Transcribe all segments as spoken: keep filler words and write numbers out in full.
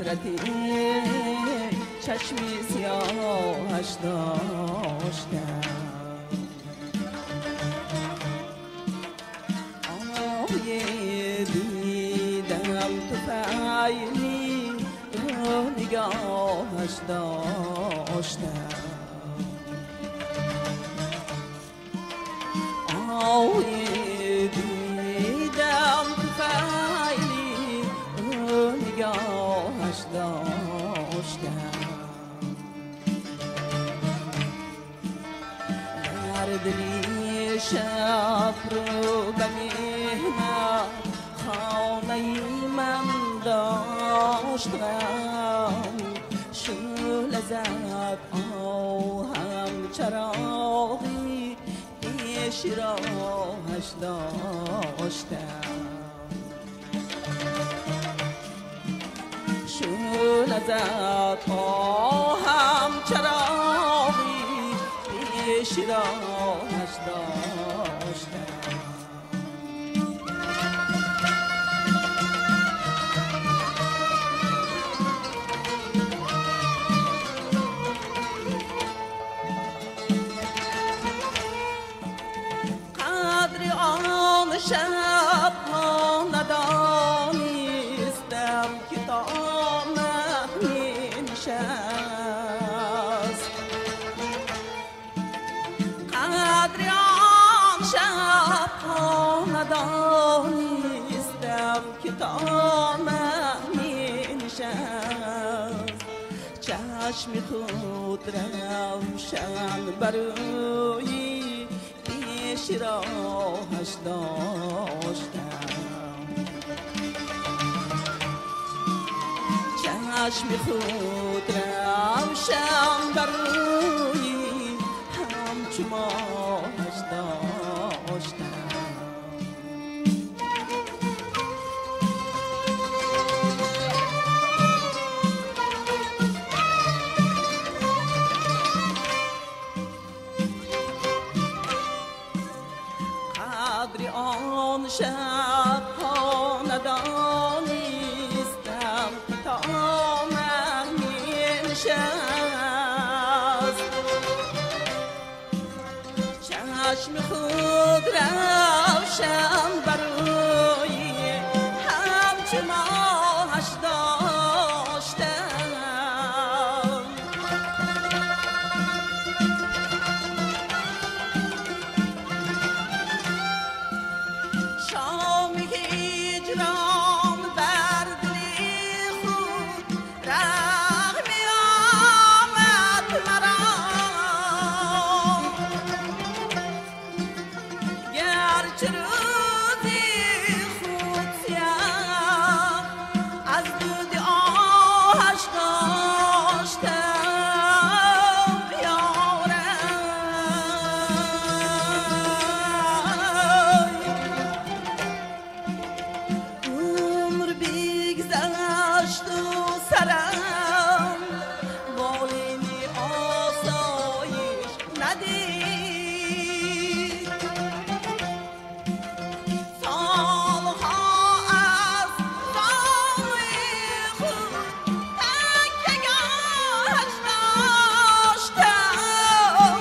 حسرتی چشمی سیاهش داشتم. آهی دیدم تو فعلی رو نگاهش داشتم. آهی دیدم تو فعلی رو نگاهش داشتم. در دلی شب رو به مهنت خانه من داشتم. شعله زد آهم چراغی پیش راهش داشتم. شعله زد آهم چراغی پیش راهش داشتم. قدر آن شب ها ندانستم که تا می نشست. قدر آن شب ها ندانستم که تا می نشست. چشم خود روشن بروی پیش راهش داشتم. چشم خود روشن بروی همچو ماهش داشتم. قدر آن شب ها ندانستم تا من می نشست. چشم خود روشن بروی همچو ماهش داشتم. شام هجران بر دل خود رحم آمد مرا. گرچه روزی خود سیاه از دود آهش داشتم یارم. عمر بگذشت و سرم بالینی آسایش ندید. سالها از راه خود تکیه‌گاهش داشتم.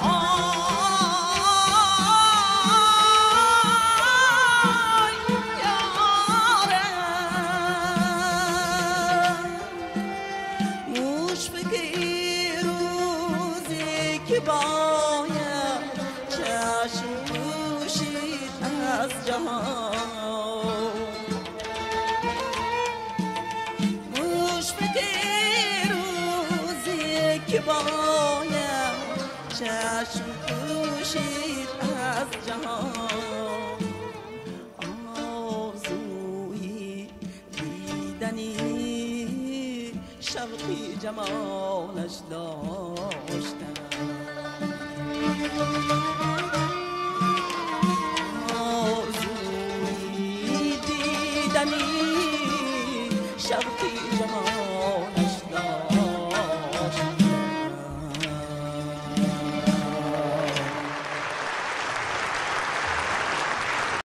آی یارم. مشفق روزی که باید چشم پوشید از جهان. مشفق روزی که باید چشم پوشید از جهان. آرزوی دیدنی شوقی جمالش داشتم. آرزوی دیدنی شوقی جمالش